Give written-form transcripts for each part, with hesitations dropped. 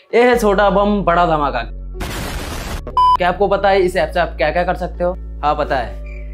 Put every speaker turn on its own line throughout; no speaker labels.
ये है छोटा बम बड़ा धमाका। क्या आपको पता है इस ऐप से आप क्या क्या कर सकते हो? हाँ पता है।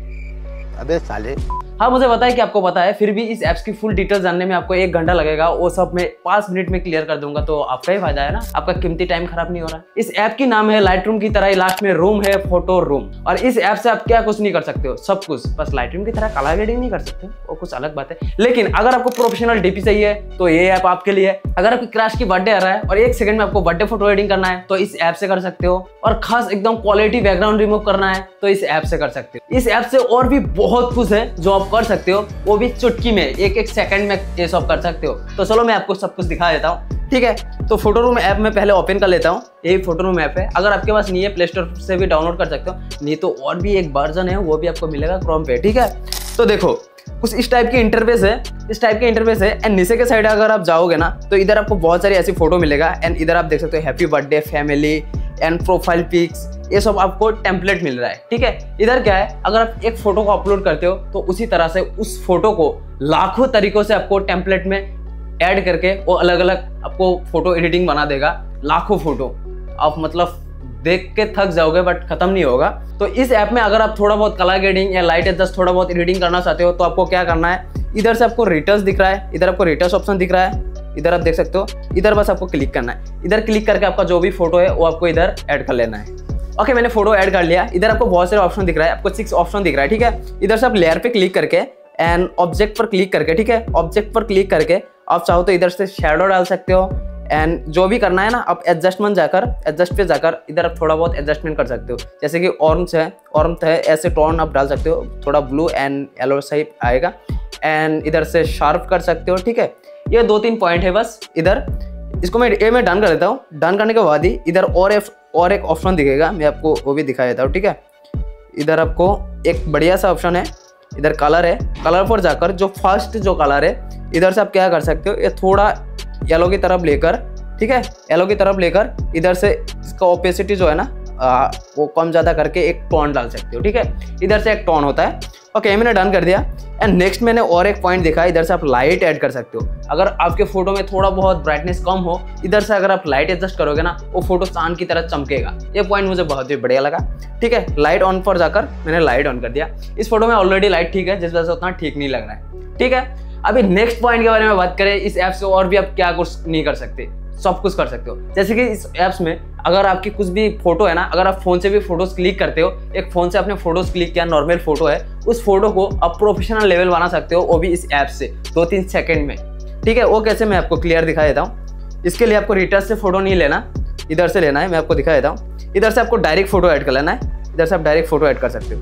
अबे साले।
हाँ मुझे पता है कि आपको पता है, फिर भी इस ऐप्स की फुल डिटेल्स जानने में आपको 1 घंटा लगेगा। वो सब मैं 5 मिनट में क्लियर कर दूंगा, तो आपका ही फायदा है ना, आपका कीमती टाइम खराब नहीं हो रहा। इस ऐप की नाम है लाइट रूम की तरह ही लास्ट में रूम है, फोटो रूम। और इस ऐप से आप क्या कुछ नहीं कर सकते हो, सब कुछ। बस लाइट रूम की तरह कलर ग्रेडिंग नहीं कर सकते, वो कुछ अलग बात है। लेकिन अगर आपको प्रोफेशनल डीपी चाहिए तो ये ऐप आपके लिए है। अगर आपकी क्रश की बर्थडे आ रहा है और 1 सेकंड में आपको बर्थडे फोटो एडिटिंग करना है तो इस ऐप से कर सकते हो। और खास एकदम क्वालिटी बैकग्राउंड रिमूव करना है तो इस ऐप से कर सकते हो। इस ऐप से और भी बहुत कुछ है जो आप कर सकते हो, वो भी चुटकी में 1-1 सेकंड में ये सब कर सकते हो। तो चलो मैं आपको सब कुछ दिखा देता हूँ, ठीक है। तो फोटो रूम ऐप में पहले ओपन कर लेता हूँ। यही फोटो रूम ऐप है। अगर आपके पास नहीं है प्ले स्टोर से भी डाउनलोड कर सकते हो, नहीं तो और भी एक वर्जन है वो भी आपको मिलेगा क्रोम पे, ठीक है। तो देखो कुछ इस टाइप की इंटरफेस है, इस टाइप की इंटरफेस है। एंड नीचे के साइड अगर आप जाओगे ना तो इधर आपको बहुत सारी ऐसी फोटो मिलेगा। एंड इधर आप देख सकते हो happy birthday, family and profile pics, ये सब आपको टेम्पलेट मिल रहा है, ठीक है। इधर क्या है, अगर आप एक फोटो को अपलोड करते हो तो उसी तरह से उस फोटो को लाखों तरीकों से आपको टेम्पलेट में ऐड करके वो अलग अलग आपको फोटो एडिटिंग बना देगा। लाखों फोटो आप मतलब देख के थक जाओगे बट खत्म नहीं होगा। तो इस ऐप में अगर आप थोड़ा बहुत कलर ग्रेडिंग या लाइट एडजस्ट थोड़ा बहुत एडिटिंग करना चाहते हो तो आपको क्या करना है, इधर से आपको रिटर्स दिख रहा है, इधर आपको रिटर्स ऑप्शन दिख रहा है, इधर आप देख सकते हो। इधर बस आपको क्लिक करना है, इधर क्लिक करके आपका जो भी फोटो है वो आपको इधर ऐड कर लेना है। ओके मैंने फोटो ऐड कर लिया। इधर आपको बहुत सारे ऑप्शन दिख रहा है, आपको 6 ऑप्शन दिख रहा है, ठीक है। इधर से आप लेयर पे क्लिक करके एंड ऑब्जेक्ट पर क्लिक करके, ठीक है, ऑब्जेक्ट पर क्लिक करके आप चाहो तो इधर से शैडो डाल सकते हो। एंड जो भी करना है ना, आप एडजस्टमेंट जाकर एडजस्ट पे जाकर इधर आप थोड़ा बहुत एडजस्टमेंट कर सकते हो। जैसे कि ऑर्म्स है ऐसे टोन आप डाल सकते हो, थोड़ा ब्लू एंड येलो टाइप आएगा। एंड इधर से शार्प कर सकते हो, ठीक है। ये 2-3 पॉइंट है बस इधर। इसको मैं डन कर देता हूँ। डन करने के बाद ही इधर और एक ऑप्शन दिखेगा, मैं आपको वो भी दिखा देता हूँ, ठीक है। इधर आपको एक बढ़िया सा ऑप्शन है, इधर कलर है। कलर पर जाकर जो फर्स्ट जो कलर है इधर से आप क्या कर सकते हो, ये थोड़ा येलो की तरफ लेकर, ठीक है, येलो की तरफ लेकर इधर से इसका ओपेसिटी जो है ना वो कम ज़्यादा करके एक टोन डाल सकते हो, ठीक है। इधर से एक टोन होता है। ओके मैंने डन कर दिया। एंड नेक्स्ट मैंने और एक पॉइंट देखा, इधर से आप लाइट ऐड कर सकते हो। अगर आपके फोटो में थोड़ा बहुत ब्राइटनेस कम हो, इधर से अगर आप लाइट एडजस्ट करोगे ना वो फोटो चांद की तरह चमकेगा। ये पॉइंट मुझे बहुत ही बढ़िया लगा, ठीक है। लाइट ऑन पर जाकर मैंने लाइट ऑन कर दिया। इस फोटो में ऑलरेडी लाइट ठीक है, जिस वजह से उतना ठीक नहीं लग रहा है, ठीक है। अभी नेक्स्ट पॉइंट के बारे में बात करें, इस ऐप से और भी आप क्या कुछ नहीं कर सकते, सब कुछ कर सकते हो। जैसे कि इस ऐप्स में अगर आपकी कुछ भी फोटो है ना, अगर आप फोन से भी फोटोज क्लिक करते हो, एक फोन से आपने फोटोज क्लिक किया, नॉर्मल फोटो है, उस फोटो को आप प्रोफेशनल लेवल बना सकते हो, वो भी इस ऐप से 2-3 सेकंड में, ठीक है। वो कैसे मैं आपको क्लियर दिखा देता हूँ। इसके लिए आपको रिटर्स से फोटो नहीं लेना, इधर से लेना है, मैं आपको दिखा देता हूँ। इधर से आपको डायरेक्ट फोटो ऐड कर लेना है, इधर से आप डायरेक्ट फोटो ऐड कर सकते हो।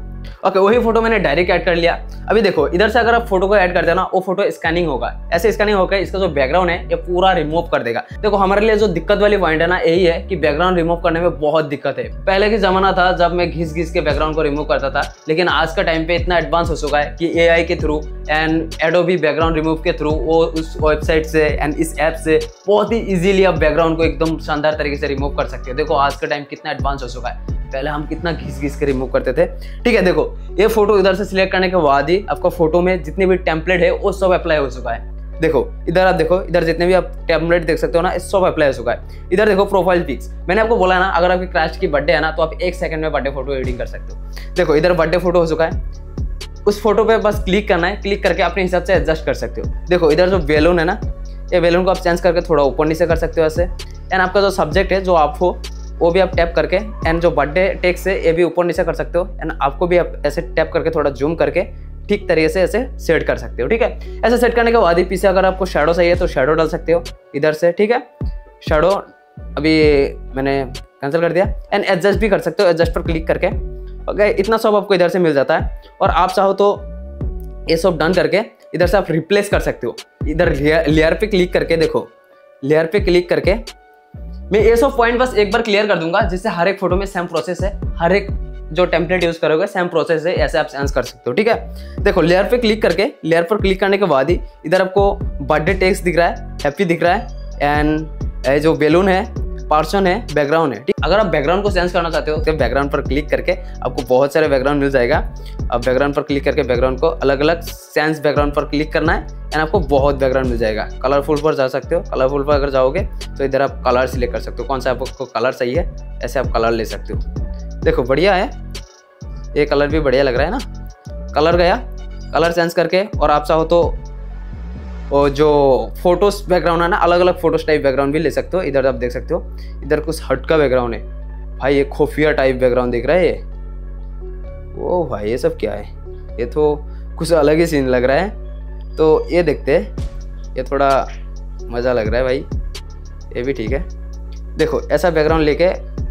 ओके वही फोटो मैंने डायरेक्ट ऐड कर लिया। अभी देखो इधर से अगर आप फोटो को ऐड करते हो ना, वो फोटो स्कैनिंग होगा, ऐसे स्कैनिंग होकर इसका जो बैकग्राउंड है ये पूरा रिमूव कर देगा। देखो हमारे लिए जो दिक्कत वाली पॉइंट है ना यही है कि बैकग्राउंड रिमूव करने में बहुत दिक्कत है। पहले के जमाना था जब मैं घिस के बैकग्राउंड को रिमूव करता था, लेकिन आज का टाइम पे इतना एडवांस हो चुका है कि AI के through and Adobe background remove के थ्रू वो उस वेबसाइट से एंड इस ऐप से बहुत ही इजीली आप बैकग्राउंड को एकदम शानदार तरीके से रिमूव कर सकते हो। देखो आज का टाइम कितना एडवांस हो चुका है, पहले हम कितना घिस के रिमूव करते थे, ठीक है। देखो ये फोटो इधर से सिलेक्ट करने के बाद ही आपका फोटो में जितने भी टेम्पलेट है वो सब अप्लाई हो चुका है। देखो इधर आप देखो, इधर जितने भी आप टेम्पलेट देख सकते हो ना, सब अप्लाई हो चुका है। इधर देखो प्रोफाइल पिक्स, मैंने आपको बोला ना अगर आपकी क्रश की बर्थडे है ना तो आप 1 सेकंड में बर्थडे फोटो एडिटिंग कर सकते हो। देखो इधर बर्थडे फोटो हो चुका है, उस फोटो पे बस क्लिक करना है, क्लिक करके अपने हिसाब से एडजस्ट कर सकते हो। देखो इधर जो बैलून है ना, ये बैलून को आप चेंज करके थोड़ा ऊपर नीचे कर सकते हो ऐसे। एंड आपका जो सब्जेक्ट है जो आप हो वो भी आप टैप करके, एंड जो बर्थडे टेक्स्ट है ये भी ऊपर नीचे कर सकते हो। एंड आपको भी आप ऐसे टैप करके थोड़ा जूम करके ठीक तरीके से ऐसे सेट कर सकते हो, ठीक है। ऐसे सेट करने के बाद ही पीछे अगर आपको शैडो चाहिए तो शैडो डाल सकते हो इधर से, ठीक है। शैडो अभी मैंने कैंसिल कर दिया। एंड एडजस्ट भी कर सकते हो, एडजस्ट पर क्लिक करके। ओके इतना सब आपको इधर से मिल जाता है। और आप चाहो तो ये सब डन करके इधर से आप रिप्लेस कर सकते हो। इधर लेयर पे क्लिक करके, देखो लेयर पे क्लिक करके मैं ये सब पॉइंट बस एक बार क्लियर कर दूंगा, जिससे हर एक फोटो में सेम प्रोसेस है, हर एक जो टेम्पलेट यूज करोगे सेम प्रोसेस है, ऐसे आप चेंज कर सकते हो, ठीक है। देखो लेयर पे क्लिक करके, लेयर पर क्लिक करने के बाद ही इधर आपको बर्थडे टेक्स्ट दिख रहा है, हैप्पी दिख रहा है। एंड जो बैलून है पर्सन है, बैकग्राउंड है। अगर आप बैकग्राउंड को चेंज करना चाहते हो तो बैकग्राउंड पर क्लिक करके आपको बहुत सारे बैकग्राउंड मिल जाएगा। अब बैकग्राउंड पर क्लिक करके बैकग्राउंड को अलग अलग सेंस बैकग्राउंड पर क्लिक करना है एंड आपको बहुत बैकग्राउंड मिल जाएगा। कलरफुल पर जा सकते हो, कलरफुल पर अगर जाओगे तो इधर आप कलर सिलेक्ट कर सकते हो, कौन सा आपको कलर सही है, ऐसे आप कलर ले सकते हो। देखो बढ़िया है, ये कलर भी बढ़िया लग रहा है ना। कलर गया, कलर चेंज करके और आप चाहो तो और जो फोटोस बैकग्राउंड है ना, अलग अलग फोटोस टाइप बैकग्राउंड भी ले सकते हो। इधर आप देख सकते हो, इधर कुछ हट का बैकग्राउंड है भाई, ये खुफिया टाइप बैकग्राउंड दिख रहा है ये। ओ भाई ये सब क्या है, ये तो कुछ अलग ही सीन लग रहा है। तो ये देखते हैं, ये थोड़ा मज़ा लग रहा है भाई, ये भी ठीक है। देखो ऐसा बैकग्राउंड लेके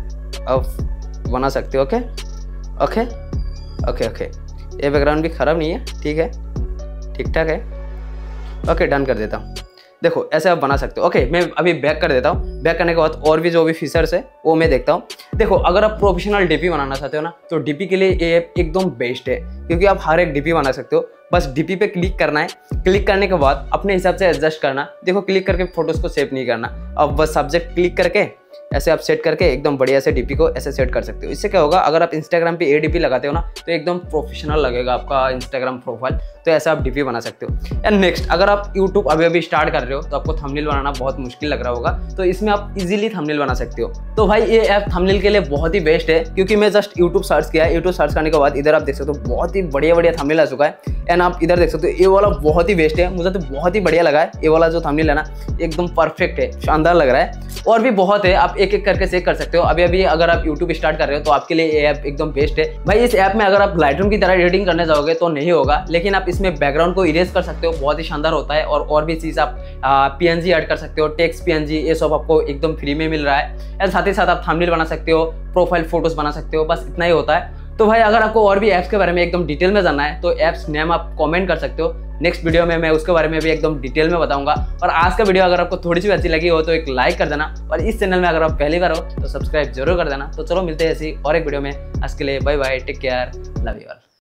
अब बना सकते हो। ओके ओके ओके ओके, ये बैकग्राउंड भी ख़राब नहीं है, ठीक है, ठीक ठाक है। ओके डन कर देता हूँ। देखो ऐसे आप बना सकते हो। ओके मैं अभी बैक कर देता हूँ। बैक करने के बाद और भी जो भी फीचर्स है वो मैं देखता हूँ। देखो अगर आप प्रोफेशनल डीपी बनाना चाहते हो ना, तो डीपी के लिए ये ऐप एकदम बेस्ट है, क्योंकि आप हर एक डीपी बना सकते हो। बस डीपी पे क्लिक करना है, क्लिक करने के बाद अपने हिसाब से एडजस्ट करना। देखो क्लिक करके फोटोज को सेव नहीं करना, अब बस सब्जेक्ट क्लिक करके ऐसे आप सेट करके एकदम बढ़िया से डीपी को ऐसे सेट कर सकते हो। इससे क्या होगा, अगर आप इंस्टाग्राम पे ये डीपी लगाते हो ना तो एकदम प्रोफेशनल लगेगा आपका इंस्टाग्राम प्रोफाइल। तो ऐसा आप डीपी बना सकते हो। एंड नेक्स्ट, अगर आप यूट्यूब अभी स्टार्ट कर रहे हो तो आपको थंबनेल बनाना बहुत मुश्किल लग रहा होगा, तो इसमें आप इजीली थंबनेल बना सकते हो। तो भाई ये ऐप थंबनेल के लिए बहुत ही बेस्ट है, क्योंकि मैं जस्ट यूट्यूब सर्च किया, यूट्यूब सर्च करने के बाद इधर आप देख सकते हो बहुत ही बढ़िया बढ़िया थंबनेल आ चुका है। एंड आप इधर देख सकते हो, ये वाला बहुत ही बेस्ट है, मुझे तो बहुत ही बढ़िया लगा है। ये वाला जो थंबनेल है ना एकदम परफेक्ट है, शानदार लग रहा है। और भी बहुत है, आप एक एक करके चेक कर सकते हो। अभी अगर आप यूट्यूब स्टार्ट कर रहे हो तो आपके लिए ये ऐप एकदम बेस्ट है भाई। इस ऐप में अगर आप लाइटरूम की तरह एडिटिंग करने जाओगे तो नहीं होगा, लेकिन आप इसमें बैकग्राउंड को इरेज कर सकते हो, बहुत ही शानदार होता है। और भी चीज़ आप पीएनजी ऐड कर सकते हो, टेक्स्ट पीएनजी, ये सब आपको एकदम फ्री में मिल रहा है। एंड साथ ही साथ आप थंबनेल बना सकते हो, प्रोफाइल फोटोज बना सकते हो, बस इतना ही होता है। तो भाई अगर आपको और भी ऐप्स के बारे में एकदम डिटेल में जानना है तो ऐप्स नेम आप कमेंट कर सकते हो। नेक्स्ट वीडियो में मैं उसके बारे में भी एकदम डिटेल में बताऊंगा। और आज का वीडियो अगर आपको थोड़ी सी अच्छी लगी हो तो एक लाइक कर देना, और इस चैनल में अगर आप पहली बार हो तो सब्सक्राइब जरूर कर देना। तो चलो मिलते हैं ऐसी और एक वीडियो में। आज के लिए bye bye, take care, love you all.